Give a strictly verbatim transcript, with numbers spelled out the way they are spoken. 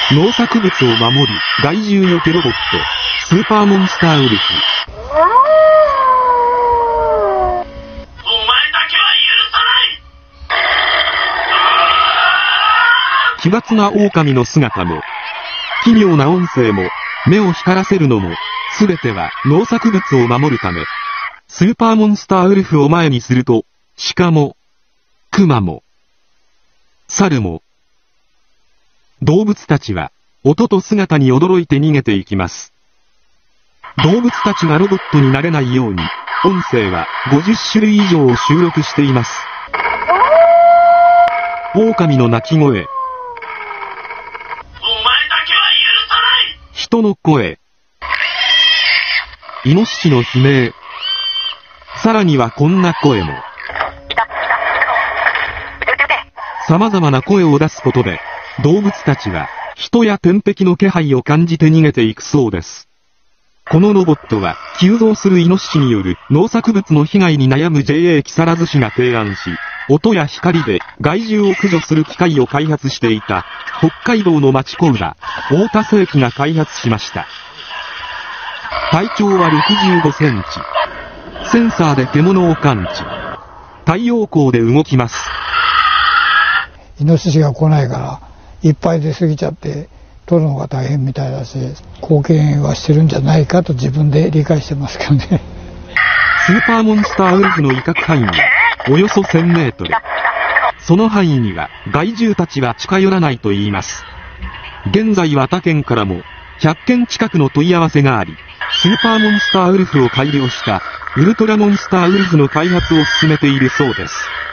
農作物を守る害獣よけロボット、スーパーモンスターウルフ。奇抜な狼の姿も、奇妙な音声も、目を光らせるのも、すべては農作物を守るため。スーパーモンスターウルフを前にすると、鹿も、熊も、猿も、動物たちは、音と姿に驚いて逃げていきます。動物たちがロボットになれないように、音声はごじゅっしゅるい以上を収録しています。狼の鳴き声。お前だけは許さない。人の声。イノシシの悲鳴。さらにはこんな声も。様々な声を出すことで、動物たちは、人や天敵の気配を感じて逃げていくそうです。このロボットは、急増するイノシシによる農作物の被害に悩む ジェイエー 木更津市が提案し、音や光で害獣を駆除する機械を開発していた、北海道の町工場、太田製機が開発しました。体長はろくじゅうごセンチ。センサーで獣を感知。太陽光で動きます。 イノシシが来ないから、いっぱい出過ぎちゃって、取るのが大変みたいだし、貢献はしてるんじゃないかと自分で理解してますけどね。 スーパーモンスターウルフの威嚇範囲は、およそせんメートル。その範囲には、害獣たちは近寄らないと言います。現在は他県からも、ひゃっけん近くの問い合わせがあり、スーパーモンスターウルフを改良した、ウルトラモンスターウルフの開発を進めているそうです。